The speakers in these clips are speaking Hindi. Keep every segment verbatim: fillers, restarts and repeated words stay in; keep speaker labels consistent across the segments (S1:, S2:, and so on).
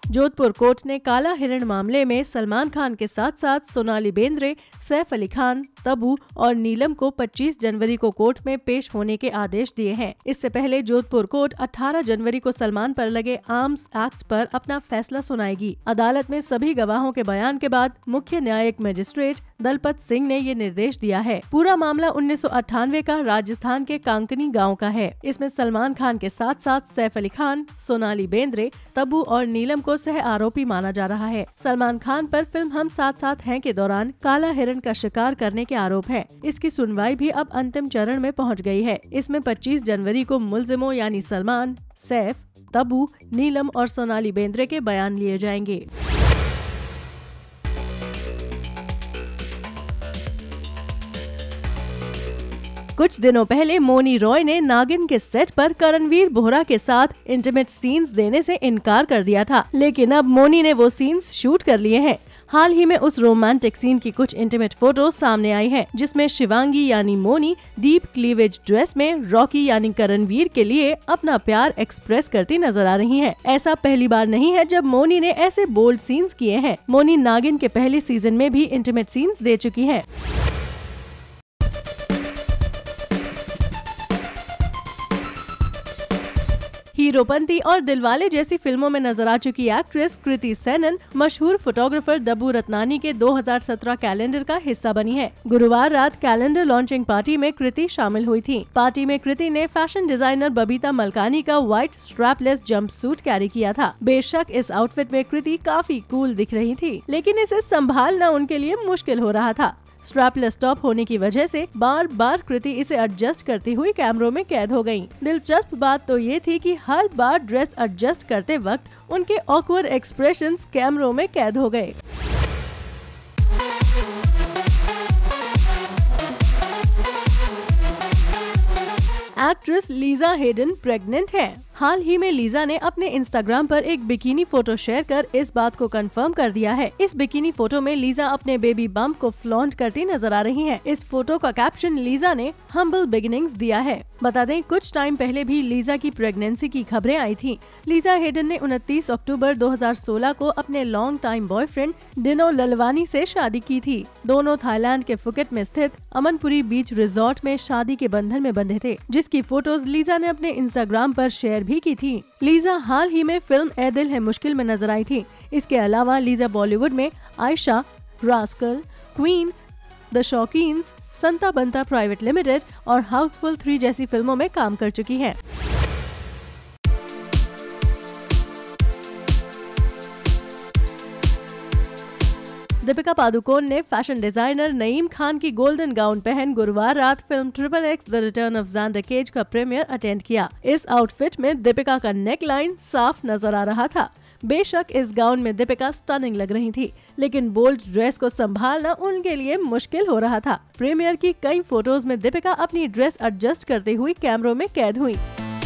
S1: जोधपुर कोर्ट ने काला हिरण मामले में सलमान खान के साथ साथ सोनाली बेंद्रे, सैफ अली खान, तब्बू और नीलम को पच्चीस जनवरी को कोर्ट में पेश होने के आदेश दिए हैं। इससे पहले जोधपुर कोर्ट अठारह जनवरी को सलमान पर लगे आर्म्स एक्ट पर अपना फैसला सुनाएगी। अदालत में सभी गवाहों के बयान के बाद मुख्य न्यायिक मजिस्ट्रेट दलपत सिंह ने ये निर्देश दिया है। पूरा मामला उन्नीस सौ अट्ठानवे का राजस्थान के कांकनी गांव का है। इसमें सलमान खान के साथ साथ सैफ अली खान, सोनाली बेंद्रे, तब्बू और नीलम को सह आरोपी माना जा रहा है। सलमान खान पर फिल्म हम साथ साथ हैं के दौरान काला हिरण का शिकार करने के आरोप है। इसकी सुनवाई भी अब अंतिम चरण में पहुंच गई है। इसमें पच्चीस जनवरी को मुल्जिमों यानी सलमान, सैफ, तब्बू, नीलम और सोनाली बेंद्रे के बयान लिए जाएंगे। कुछ दिनों पहले मौनी रॉय ने नागिन के सेट पर करणवीर बोहरा के साथ इंटीमेट सीन्स देने से इनकार कर दिया था, लेकिन अब मौनी ने वो सीन्स शूट कर लिए हैं। हाल ही में उस रोमांटिक सीन की कुछ इंटीमेट फोटो सामने आई हैं, जिसमें शिवांगी यानी मौनी डीप क्लीवेज ड्रेस में रॉकी यानी करणवीर के लिए अपना प्यार एक्सप्रेस करती नजर आ रही हैं। ऐसा पहली बार नहीं है जब मौनी ने ऐसे बोल्ड सीन्स किए हैं। मौनी नागिन के पहले सीजन में भी इंटीमेट सीन्स दे चुकी हैं। हीरोपंती और दिलवाले जैसी फिल्मों में नजर आ चुकी एक्ट्रेस कृति सेनन मशहूर फोटोग्राफर दब्बू रत्नानी के दो हज़ार सत्रह कैलेंडर का हिस्सा बनी है। गुरुवार रात कैलेंडर लॉन्चिंग पार्टी में कृति शामिल हुई थी। पार्टी में कृति ने फैशन डिजाइनर बबीता मलकानी का white strapless jumpsuit carry किया था। बेशक इस आउटफिट में कृति काफी कूल दिख रही थी, लेकिन इसे संभालना उनके लिए मुश्किल हो रहा था। स्ट्रैपलेस टॉप होने की वजह से बार बार कृति इसे एडजस्ट करती हुई कैमरों में कैद हो गयी। दिलचस्प बात तो ये थी कि हर बार ड्रेस एडजस्ट करते वक्त उनके ऑकवर्ड एक्सप्रेशंस कैमरों में कैद हो गए। एक्ट्रेस लीजा हेडन प्रेग्नेंट है। हाल ही में लीजा ने अपने इंस्टाग्राम पर एक बिकिनी फोटो शेयर कर इस बात को कंफर्म कर दिया है। इस बिकिनी फोटो में लीजा अपने बेबी बम्प को फ्लॉन्ट करती नजर आ रही हैं। इस फोटो का कैप्शन लीजा ने हम्बल बिगिनिंग्स दिया है। बता दें, कुछ टाइम पहले भी लीजा की प्रेगनेंसी की खबरें आई थी। लीजा हेडन ने उनतीस अक्टूबर दो हज़ार सोलह को अपने long time boyfriend Dino Lalwani से शादी की थी। दोनों थाईलैंड के फुकेट में स्थित अमनपुरी बीच रिजॉर्ट में शादी के बंधन में बंधे थे, जिसकी फोटोज लीजा ने अपने इंस्टाग्राम पर शेयर भी की थी। लीजा हाल ही में फिल्म ए दिल है मुश्किल में नजर आई थी। इसके अलावा लीजा बॉलीवुड में Aisha, Rascal, Queen, the Shaukeens, Santa Banta private limited और हाउसफुल थ्री जैसी फिल्मों में काम कर चुकी हैं। दीपिका पादुकोण ने फैशन डिजाइनर नईम खान की गोल्डन गाउन पहन गुरुवार रात film triple X the return of Xander Cage का प्रीमियर अटेंड किया। इस आउटफिट में दीपिका का नेक लाइन साफ नजर आ रहा था। बेशक इस गाउन में दीपिका स्टनिंग लग रही थी, लेकिन बोल्ड ड्रेस को संभालना उनके लिए मुश्किल हो रहा था। प्रीमियर की कई फोटोज में दीपिका अपनी ड्रेस एडजस्ट करते हुए कैमरों में कैद हुई।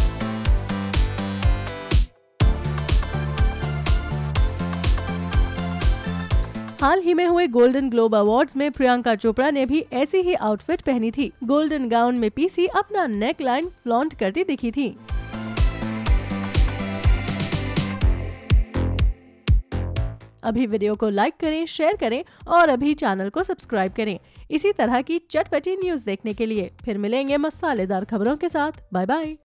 S1: हाल ही में हुए गोल्डन ग्लोब अवार्ड्स में प्रियंका चोपड़ा ने भी ऐसी ही आउटफिट पहनी थी। गोल्डन गाउन में पीसी अपना नेक लाइन फ्लॉन्ट करती दिखी थी। अभी वीडियो को लाइक करें, शेयर करें और अभी चैनल को सब्सक्राइब करें। इसी तरह की चटपटी न्यूज देखने के लिए फिर मिलेंगे मसालेदार खबरों के साथ। Bye bye.